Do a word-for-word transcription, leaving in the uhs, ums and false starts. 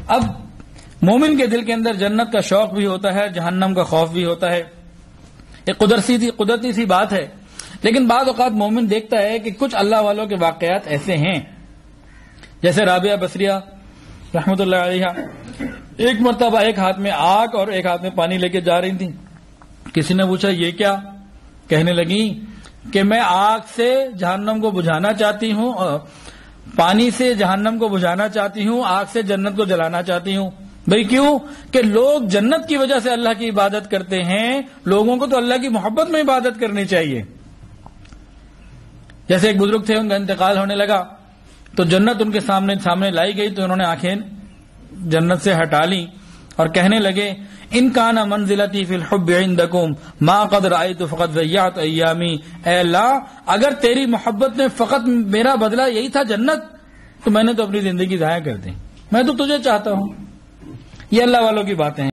اب مومن کے دل کے اندر جنت کا شوق بھی ہوتا ہے، جہنم کا خوف بھی ہوتا ہے، ایک قدرتی قدرتی سی بات ہے. لیکن بعض اوقات مومن دیکھتا ہے کہ کچھ اللہ والوں کے واقعات ایسے ہیں، جیسے رابعہ بصریہ رحمت اللہ علیہ ایک مرتبہ ایک ہاتھ میں آگ اور ایک ہاتھ میں پانی لے کے جا رہی تھی. کسی نے پوچھا یہ کیا؟ کہنے لگی کہ میں آگ سے جہنم کو بجھانا چاہتی ہوں، اور پانی سے جہنم کو بجھانا چاہتی ہوں، آگ سے جنت کو جلانا چاہتی ہوں. بھئی کیوں؟ کہ لوگ جنت کی وجہ سے اللہ کی عبادت کرتے ہیں، لوگوں کو تو اللہ کی محبت میں عبادت کرنی چاہیے. جیسے ایک بزرگ تھے، ان کا انتقال ہونے لگا تو جنت ان کے سامنے سامنے لائی گئی تو انہوں نے آنکھیں جنت سے ہٹا لی اور کہنے لگے ان کان منزلتی فی الحب عندکم ما قد رأیت فقط ضیعت ایامی. اے اللہ، اگر تیری محبت میں فقط میرا بدلہ یہی تھا جنت تو میں نے تو اپنی زندگی ضائع کر دی، میں تو تجھے چاہتا ہوں. یہ اللہ والوں کی باتیں ہیں.